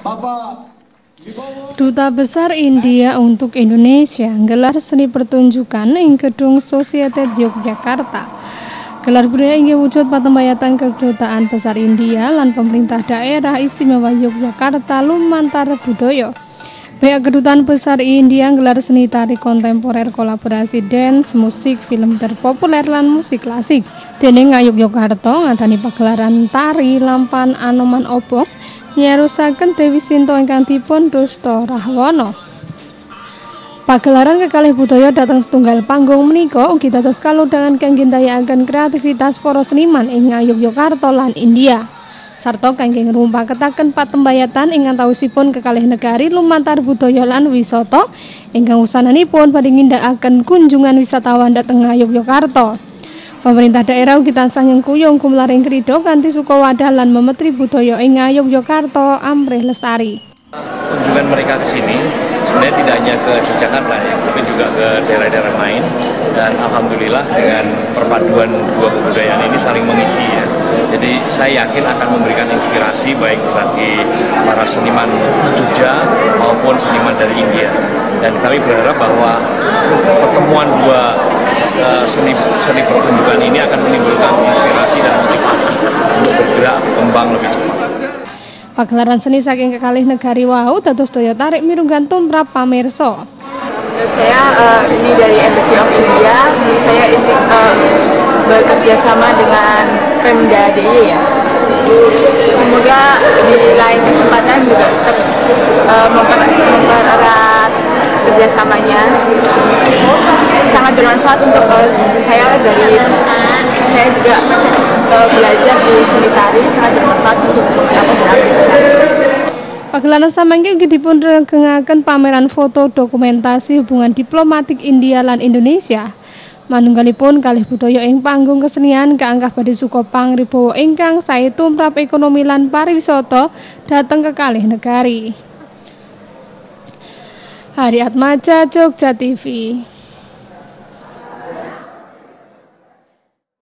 Duta Besar India untuk Indonesia gelar seni pertunjukan ing Gedung Society Yogyakarta. Gelar budaya inggih wujud patembayatan Kedutaan Besar India lan pemerintah daerah istimewa Yogyakarta lumantar budaya. Pihak Kedutaan Besar India gelar seni tari kontemporer kolaborasi dance, musik, film terpopuler lan musik klasik. Dene Ngayogyakarta ngadani pagelaran tari lampan Anoman Obok nyarusaken Dewi Sinta ingkang dipun Dusta Rahwana. Pagelaran kekalih budaya dateng setunggal panggung menika ugi dados kalodhangan kangge ndayakaken kreativitas para seniman ing Ngayogyakarta lan India. Sarta kangge ngrumpaketaken patembayatan ingkang tausipun kekalih negari lumantar budaya lan wisata ingkang usananipun badhe ngindakaken kunjungan wisatawan dhateng Ngayogyakarta. Pemerintah daerah ugi tansah nyengkuyung kumlaring krida kanthi sukawadah lan memetri budaya ing Ngayogyakarta amrih lestari. Kunjungan mereka ke sini sebenarnya tidak hanya ke Yogyakarta ya, tapi juga ke daerah-daerah lain, dan alhamdulillah dengan perpaduan dua kebudayaan ini saling mengisi ya. Jadi saya yakin akan memberikan inspirasi baik bagi para seniman Jogja maupun seniman dari India. Dan kami berharap bahwa pertemuan dua seni pertunjukan ini akan menimbulkan inspirasi dan motivasi untuk bergerak berkembang lebih cepat. Pagelaran seni saking kekalih negari wau dados daya tarik mirunggan tumrap pamirsa. Menurut saya ini dari Embassy of India, menurut saya ini bekerja sama dengan Pemda DIY ya. Semoga di lain kesempatan juga tetap mempererat kerjasamanya. Sangat bermanfaat untuk saya juga belajar di seni tari, sangat bermanfaat untuk pagelaran samangke ugi dipun regengaken pameran foto dokumentasi hubungan diplomatik India lan Indonesia. Manunggalipun kalih budaya ing panggung kesenian kaanggah badhe suka pangribawa ingkang sae tumrap ekonomi lan pariwisata dhateng kekalih negari. Hari Atmaja, Jogja TV.